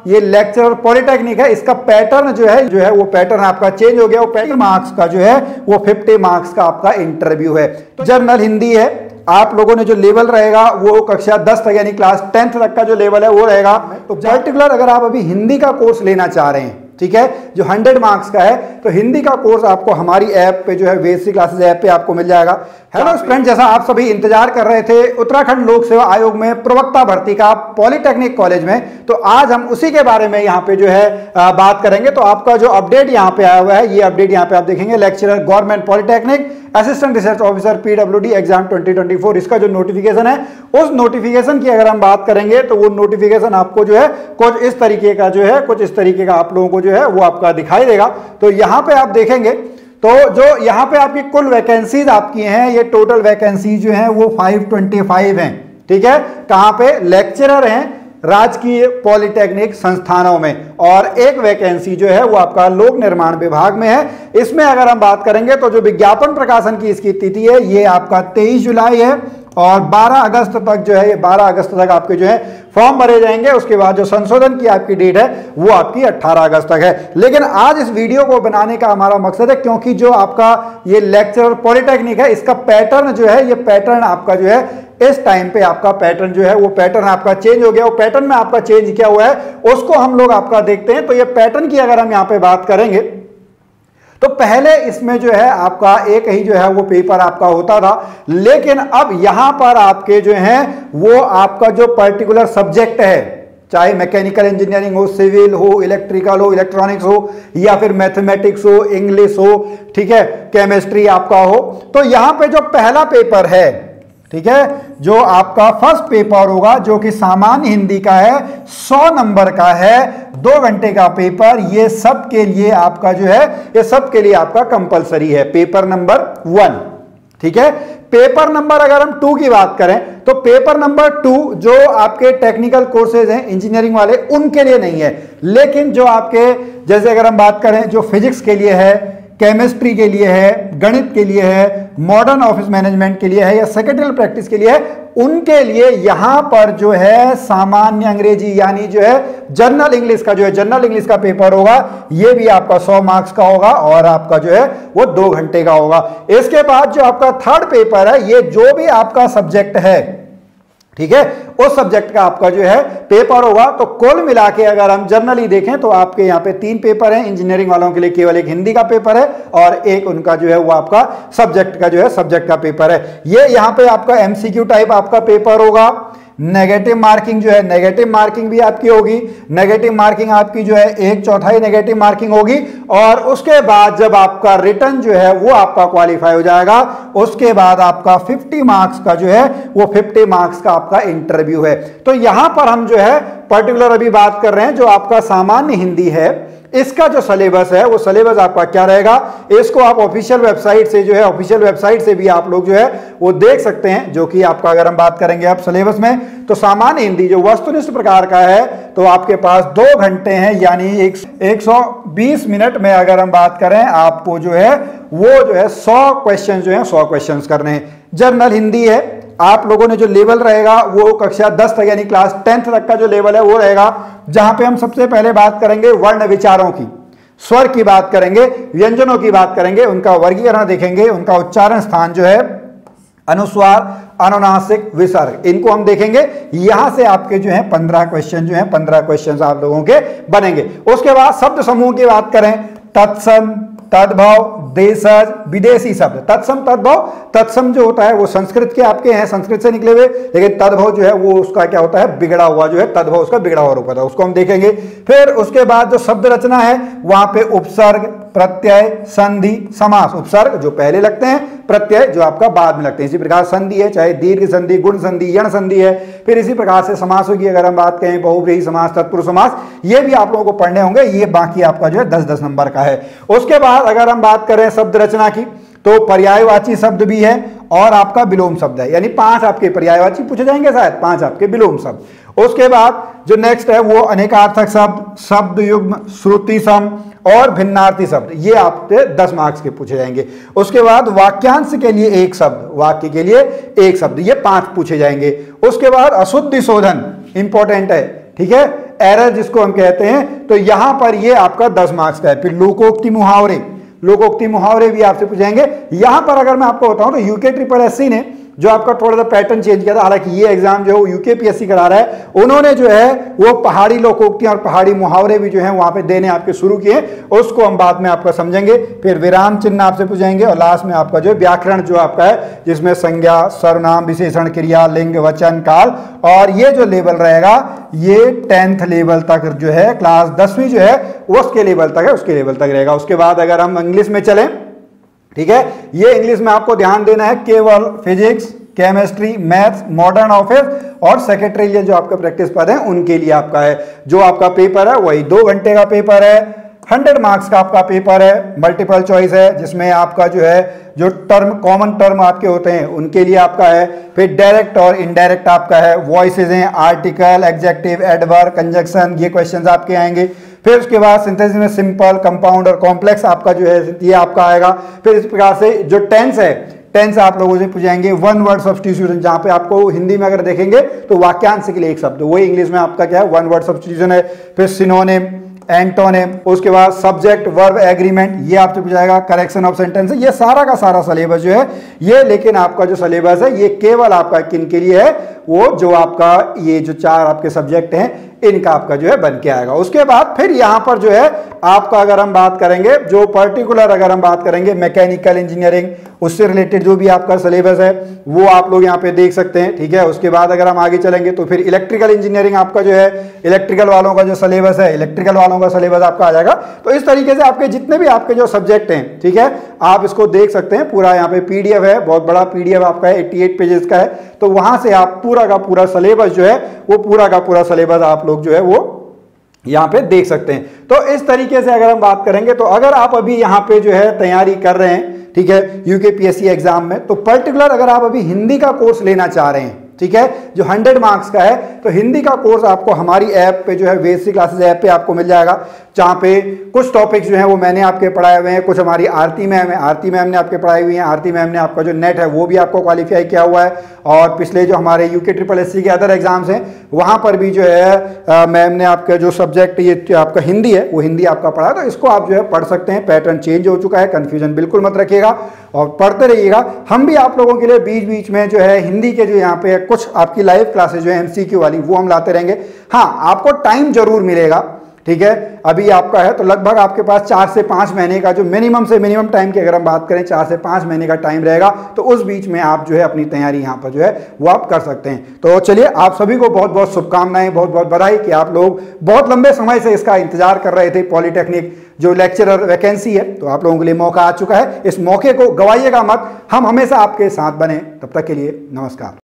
ये lecture polytechnic है, इसका पैटर्न जो है वो पैटर्न आपका चेंज हो गया। वो 50 मार्क्स का जो है वो 50 मार्क्स का आपका इंटरव्यू है। तो जनरल हिंदी है, आप लोगों ने जो लेवल रहेगा वो कक्षा 10 तक यानी क्लास 10th तक का जो लेवल है वो रहेगा। तो पर्टिकुलर अगर आप अभी हिंदी का कोर्स लेना चाह रहे हैं, ठीक है, जो 100 मार्क्स का है, तो हिंदी का कोर्स आपको हमारी ऐप पे जो है बेसिक क्लासेस ऐप पे आपको मिल जाएगा। हेलो फ्रेंड, जैसा आप सभी इंतजार कर रहे थे उत्तराखंड लोक सेवा आयोग में प्रवक्ता भर्ती का पॉलिटेक्निक कॉलेज में, तो आज हम उसी के बारे में यहाँ पे जो है बात करेंगे। तो आपका जो अपडेट यहाँ पे आया हुआ है, ये अपडेट यहाँ पे आप देखेंगे, lecturer government polytechnic assistant research officer PWD exam 2024, इसका जो नोटिफिकेशन है, उस नोटिफिकेशन की अगर हम बात करेंगे तो वो नोटिफिकेशन आपको जो है कुछ इस तरीके का जो है, कुछ इस तरीके का आप लोगों को जो है वो आपका दिखाई देगा। तो यहाँ पे आप देखेंगे तो जो यहाँ पे आपकी कुल वैकेंसीज आपकी हैं, ये टोटल वैकेंसी जो है वो 525 हैं, ठीक है। कहाँ पे? लेक्चरर हैं राजकीय पॉलिटेक्निक संस्थानों में, और एक वैकेंसी जो है वो आपका लोक निर्माण विभाग में है। इसमें अगर हम बात करेंगे तो जो विज्ञापन प्रकाशन की इसकी तिथि है ये आपका 23 जुलाई है, और 12 अगस्त तक जो है, ये 12 अगस्त तक आपके जो है फॉर्म भरे जाएंगे। उसके बाद जो संशोधन की आपकी डेट है वो आपकी 18 अगस्त तक है। लेकिन आज इस वीडियो को बनाने का हमारा मकसद है, क्योंकि जो आपका ये लेक्चर पॉलिटेक्निक है, इसका पैटर्न जो है, ये पैटर्न आपका जो है इस टाइम पे आपका पैटर्न जो है वो पैटर्न आपका चेंज हो गया। वो पैटर्न में आपका चेंज क्या हुआ है उसको हम लोग आपका देखते हैं। तो ये पैटर्न की अगर हम यहाँ पे बात करेंगे तो पहले इसमें जो है आपका एक ही जो है वो पेपर आपका होता था, लेकिन अब यहां पर आपके जो है वो आपका जो पर्टिकुलर सब्जेक्ट है, चाहे मैकेनिकल इंजीनियरिंग हो, सिविल हो, इलेक्ट्रिकल हो, इलेक्ट्रॉनिक्स हो, या फिर मैथमेटिक्स हो, इंग्लिश हो, ठीक है, केमिस्ट्री आपका हो, तो यहां पे जो पहला पेपर है, ठीक है, जो आपका फर्स्ट पेपर होगा जो कि सामान्य हिंदी का है, 100 नंबर का है, 2 घंटे का पेपर, ये सब के लिए आपका जो है, ये सब के लिए आपका कंपलसरी है, पेपर नंबर 1, ठीक है। पेपर नंबर अगर हम 2 की बात करें तो पेपर नंबर 2 जो आपके टेक्निकल कोर्सेज हैं इंजीनियरिंग वाले, उनके लिए नहीं है, लेकिन जो आपके जैसे अगर हम बात करें जो फिजिक्स के लिए है, केमिस्ट्री के लिए है, गणित के लिए है, मॉडर्न ऑफिस मैनेजमेंट के लिए है, या सेक्रेटरियल प्रैक्टिस के लिए है, उनके लिए यहां पर जो है सामान्य अंग्रेजी यानी जो है जनरल इंग्लिश का जो है जनरल इंग्लिश का पेपर होगा, ये भी आपका 100 मार्क्स का होगा और आपका जो है वो 2 घंटे का होगा। इसके बाद जो आपका थर्ड पेपर है, ये जो भी आपका सब्जेक्ट है, ठीक है, उस सब्जेक्ट का आपका जो है पेपर होगा। तो कुल मिला के अगर हम जनरली देखें तो आपके यहाँ पे 3 पेपर हैं। इंजीनियरिंग वालों के लिए केवल एक हिंदी का पेपर है और एक उनका जो है वो आपका सब्जेक्ट का जो है सब्जेक्ट का पेपर है। ये यहाँ पे आपका MCQ टाइप आपका पेपर होगा। नेगेटिव मार्किंग जो है, नेगेटिव मार्किंग भी आपकी होगी। नेगेटिव मार्किंग आपकी जो है 1/4 नेगेटिव मार्किंग होगी, और उसके बाद जब आपका रिटर्न जो है वो आपका क्वालिफाई हो जाएगा, उसके बाद आपका 50 मार्क्स का जो है वो 50 मार्क्स का आपका इंटरव्यू है। तो यहां पर हम जो है पर्टिकुलर अभी बात कर रहे हैं जो आपका सामान्य हिंदी है, इसका जो सिलेबस है वो सिलेबस आपका क्या रहेगा, इसको आप ऑफिशियल वेबसाइट से जो है, ऑफिशियल वेबसाइट से भी आप लोग जो है वो देख सकते हैं। जो कि आपका अगर हम बात करेंगे आप सिलेबस में, तो सामान्य हिंदी जो वस्तुनिष्ठ प्रकार का है तो आपके पास 2 घंटे हैं, यानी 120 मिनट में अगर हम बात करें आपको जो है वो जो है 100 क्वेश्चन जो है 100 क्वेश्चन करने हैं। जनरल हिंदी है, आप लोगों ने जो लेवल रहेगा वो कक्षा 10 तक यानी क्लास 10th तक का जो लेवल है वो रहेगा, जहां पे हम सबसे पहले बात करेंगे वर्ण विचारों की, स्वर की बात करेंगे, व्यंजनों की बात करेंगे, उनका वर्गीकरण देखेंगे, उनका उच्चारण स्थान जो है, अनुस्वार, अनुनासिक, विसर्ग, इनको हम देखेंगे। यहां से आपके जो है 15 क्वेश्चन जो है 15 क्वेश्चन आप लोगों के बनेंगे। उसके बाद शब्द समूह की बात करें, तत्सम, तद्भव, देशज, विदेशी शब्द। तत्सम, तद्भव, तत्सम जो होता है वो संस्कृत के आपके हैं, संस्कृत से निकले हुए, लेकिन तद्भव जो है वो उसका क्या होता है, बिगड़ा हुआ जो है, तद्भव उसका बिगड़ा हुआ रूप होता है, उसको हम देखेंगे। फिर उसके बाद जो शब्द रचना है वहां पे उपसर्ग, प्रत्यय, संधि, समास। उपसर्ग जो पहले लगते हैं, प्रत्यय जो आपका बाद में लगते हैं। इसी प्रकार संधि है, चाहे दीर्घ संधि, गुण संधि, यण संधि है। फिर इसी प्रकार से समासों की अगर हम बात करें, बहुव्रीहि समास, तत्पुरुष समास, ये भी आप लोगों को पढ़ने होंगे। ये बाकी आपका जो है 10-10 नंबर का है। उसके बाद अगर हम बात करें शब्द रचना की, तो पर्यायवाची शब्द भी है और आपका विलोम शब्द है, यानी 5 आपके पर्यायवाची पूछे जाएंगे, शायद 5 आपके विलोम शब्द। उसके बाद जो नेक्स्ट है वो अनेकार्थक शब्द, शब्द युग्म, श्रुति सम और भिन्नार्थी शब्द, ये आपके 10 मार्क्स के पूछे जाएंगे। उसके बाद वाक्यांश के लिए 1 शब्द, वाक्य के लिए 1 शब्द, ये 5 पूछे जाएंगे। उसके बाद अशुद्धि शोधन इंपॉर्टेंट है, ठीक है, एरर जिसको हम कहते हैं, तो यहां पर ये आपका 10 मार्क्स का है। फिर लोकोक्ति मुहावरे, लोकोक्ति मुहावरे भी आपसे पूछेंगे। यहां पर अगर मैं आपको बताऊं तो यूके ट्रिपल एससी ने जो आपका थोड़ा सा पैटर्न चेंज किया था, हालांकि ये एग्जाम जो है वो यूकेपीएससी करा रहा है, उन्होंने जो है वो पहाड़ी लोकोक्तियां और पहाड़ी मुहावरे भी जो है वहां पे देने आपके शुरू किए, उसको हम बाद में आपका समझेंगे। फिर विराम चिन्ह आपसे पूछेंगे और लास्ट में आपका जो व्याकरण जो आपका है, जिसमें संज्ञा, सर्वनाम, विशेषण, क्रिया, लिंग, वचन, काल, और ये जो लेवल रहेगा ये 10th लेवल तक जो है, क्लास 10वीं जो है उसके लेवल तक है, उसके लेवल तक रहेगा। उसके बाद अगर हम इंग्लिश में चलें, ठीक है, ये इंग्लिश में आपको ध्यान देना है, केवल physics, chemistry, maths, modern office और सेक्रेटरियल जो आपका प्रैक्टिस पद है उनके लिए आपका है। जो आपका पेपर है वही 2 घंटे का पेपर है, 100 मार्क्स का आपका पेपर है, मल्टीपल चॉइस है, जिसमें आपका जो है जो टर्म, कॉमन टर्म आपके होते हैं उनके लिए आपका है। फिर डायरेक्ट और इनडायरेक्ट आपका है, वॉइसेज हैं, आर्टिकल, एडजेक्टिव, एडवर्ब, कंजक्शन, ये क्वेश्चंस आपके आएंगे। फिर उसके बाद सिंथेसिस में सिंपल, कंपाउंड और कॉम्प्लेक्स आपका जो है ये आपका आएगा। फिर इस प्रकार से जो टेंस है, टेंस आप लोगों से पूछेंगे, 1 वर्ड सब्स्टिट्यूशन, जहां पे आपको हिंदी में अगर देखेंगे तो वाक्यांश के लिए एक शब्द, वही इंग्लिश में आपका क्या है 1 वर्ड सब्स्टिट्यूशन है। फिर सिनोनिम, एंटोनिम, उसके बाद सब्जेक्ट वर्ब एग्रीमेंट, ये आपसे पूछाएगा, करेक्शन ऑफ सेंटेंस, ये सारा का सारा सिलेबस जो है ये, लेकिन आपका जो सिलेबस है ये केवल आपका किन के लिए है, वो जो आपका ये जो 4 आपके सब्जेक्ट हैं इनका आपका जो है बन के आएगा। उसके बाद फिर यहां पर जो है आपका अगर हम बात करेंगे, जो पर्टिकुलर अगर हम बात करेंगे मैकेनिकल इंजीनियरिंग, उससे रिलेटेड जो भी आपका सिलेबस है वो आप लोग यहां पे देख सकते हैं, ठीक है। उसके बाद अगर हम आगे चलेंगे तो फिर इलेक्ट्रिकल इंजीनियरिंग आपका जो है, इलेक्ट्रिकल वालों का जो सिलेबस है, इलेक्ट्रिकल वालों का सिलेबस आपका आ जाएगा। तो इस तरीके से आपके जितने भी आपके जो सब्जेक्ट हैं, ठीक है, आप इसको देख सकते हैं। पूरा यहाँ पे पीडीएफ है, बहुत बड़ा पीडीएफ आपका है, 88 पेजेस का है, तो वहां से आप पूरा का पूरा सिलेबस जो है वो पूरा का पूरा सिलेबस आप लोग जो है वो यहां पे देख सकते हैं। तो इस तरीके से अगर हम बात करेंगे, तो अगर आप अभी यहां पे जो है तैयारी कर रहे हैं, ठीक है, यूकेपीएससी एग्जाम में, तो पर्टिकुलर अगर आप अभी हिंदी का कोर्स लेना चाह रहे हैं, ठीक है, जो 100 मार्क्स का है, तो हिंदी का कोर्स आपको हमारी ऐप पे जो है वेसी क्लासेस ऐप पे आपको मिल जाएगा, जहाँ पे कुछ टॉपिक्स जो हैं वो मैंने आपके पढ़ाए हुए हैं, कुछ हमारी आरती मैम है, आरती मैम ने आपके पढ़ाई हुई है। आरती मैम ने आपका जो नेट है वो भी आपको क्वालिफाई किया हुआ है, और पिछले जो हमारे यूके ट्रिपल एससी के अदर एग्जाम्स हैं वहाँ पर भी जो है मैम ने आपका जो सब्जेक्ट ये आपका हिंदी है वो हिंदी आपका पढ़ा, तो इसको आप जो है पढ़ सकते हैं। पैटर्न चेंज हो चुका है, कन्फ्यूजन बिल्कुल मत रखिएगा और पढ़ते रहिएगा। हम भी आप लोगों के लिए बीच बीच में जो है हिंदी के जो यहाँ पे कुछ आपकी लाइव क्लासेज जो है एमसीक्यू वाली वो हम लाते रहेंगे। हाँ, आपको टाइम जरूर मिलेगा, ठीक है, अभी आपका है तो लगभग आपके पास 4 से 5 महीने का जो मिनिमम से मिनिमम टाइम की अगर हम बात करें 4 से 5 महीने का टाइम रहेगा, तो उस बीच में आप जो है अपनी तैयारी यहाँ पर जो है वो आप कर सकते हैं। तो चलिए, आप सभी को बहुत बहुत शुभकामनाएं, बहुत बहुत बधाई कि आप लोग बहुत लंबे समय से इसका इंतजार कर रहे थे। पॉलिटेक्निक जो लेक्चरर वैकेंसी है, तो आप लोगों के लिए मौका आ चुका है, इस मौके को गवाइएगा मत। हम हमेशा आपके साथ बने, तब तक के लिए नमस्कार।